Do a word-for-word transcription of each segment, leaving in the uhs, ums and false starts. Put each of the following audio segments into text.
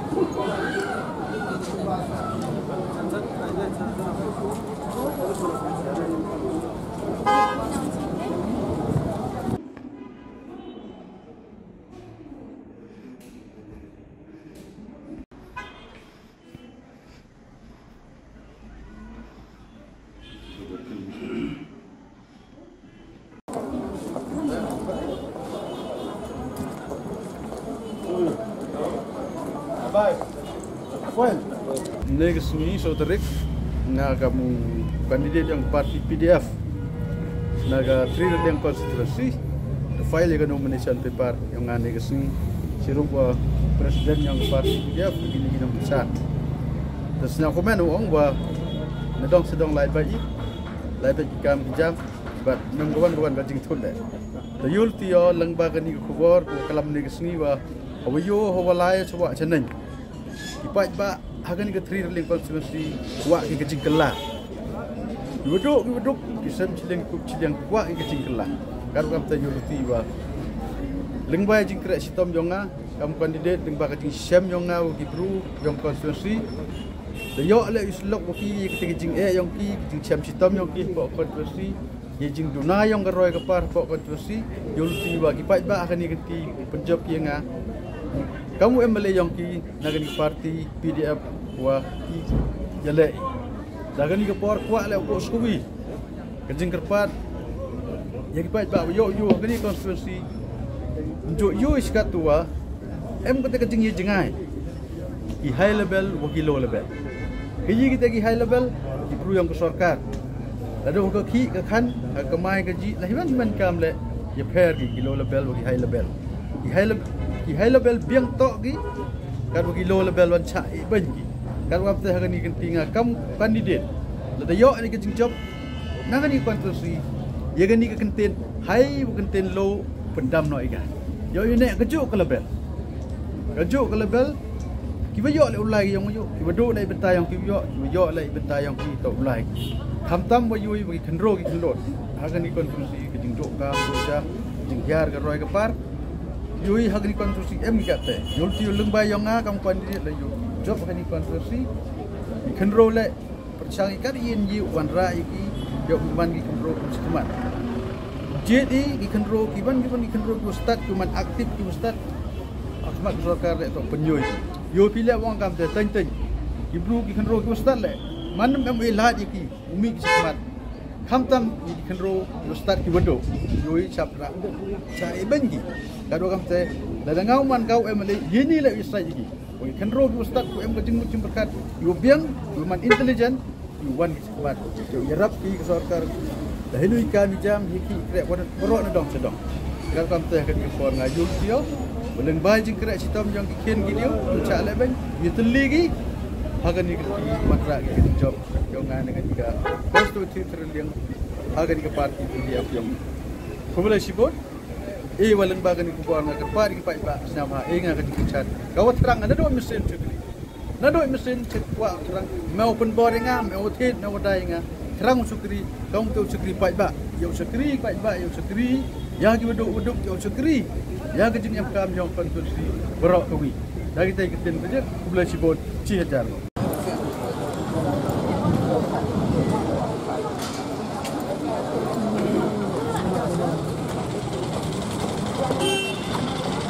Negeri Soterik naga mu kandidat yang parti P D F naga three yang konstitusi file yang nomination paper yang ngane gesing sirupa presiden yang parti P D F begini gini besar. Terus nak komen orang bah nedong sedang lai bayi lai bayi kam jam but nungguan bukan gajing thul deh. Tayul tiyo langbaga ni kubur kalam ni gesing bah awayo hawalaya coba ceneng. Ipat ba hagan ke three ring konstitusi kuat ke kecing kelah. Duduk duduk kisam ciling kup ciling kuat ke kecing kelah. Karu kam tayul tiwa. Lengbai jing krek sitom jonga kam kandidat lengbai kecing syam jonga ugi bru jong konstitusi. Dayok le islok uki ke kecing e yong ki kecing syam sitom yong ki pok konstitusi. Ye jing duna yong garoi ke par pok konstitusi. Yul tiwa kipat ba akan ni keti penjob ye nga. Kamu M L A yang ki nagani parti P D F wa ki jale nagani ke por kuat le ko skuwi kejing kerpat ya ki pat ba yo yo gani konstitusi unjuk yo iskat tua em kata kejing ye jengai ki high level wa ki low level ki kita ki high level ki perlu yang ke sarkar ada ke ki ke kan ke mai ke ji lah himan himan kam le ye pair ki low level wa ki high level ki high level ki high level biang tok ki kan bagi low level wan cha i ban ki kan wap teh kan ni kentinga kam kandidat la yo ni ke job nang ni konstitusi ye kan ni ke kenten high bu kenten low pendam no ikan yo ni nek kejuk ke level kejuk ke level ki ba yo le ulai yang yo ki ba do lai bentai yang ki yo ki yo lai bentai yang ki tok ulai kham tam ba yui bagi kendro ki kendot hagan ni konstitusi ke jingdok ka doja jinghyar ke roi ke par yui hagni konstitusi em kate yul ti lengbai yang nga kam kandidat la yu job hagni konstitusi kendro le percang ikat yin yi wan ra iki yo man ki kendro kuman jadi ki kendro ki ban ki ban ki kendro ki ustad ki man aktif ki ustad akmat sarkar le to penyoi yo pile wang kam te teng teng ki bru ki kendro ki ustad le man kam ilat iki umi ki semat kham tam ki kendro ustad ki bodo yoi chapra chai bengi kado kam te la ngau man kau em le yini le isai iki oi kendro ki ustad ku em kajing mucim berkat yo biang yo man intelligent yo wan ki semat yo yarap ki sarkar dah ini ikan jam hiki krek wan berok na dong sedong kado kam te kan ki for ngajul tio beleng bai jing krek sitom yang ki ken gi dio cha le ben yo teli gi hagan ni ki matra ki job yo ngan dengan tiga konstitusi terliang hagan ni ke parti dia yang kumulai sibot eh walang bagan ni kubuar nga kerpari ki pai ba sama eh nga kadi kicat gawat terang ada dua mesin cukli na dua mesin cekwa terang mau open boring nga mau tit na wadai nga terang sukri kaum tu sukri pai ba yo sukri pai ba yo sukri ya ki beduk beduk yo sukri ya ke jing yang kam yang konstitusi berok kawi dari kita iketin kerja kumulai sibot ci hajar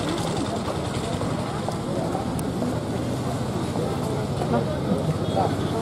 Nah,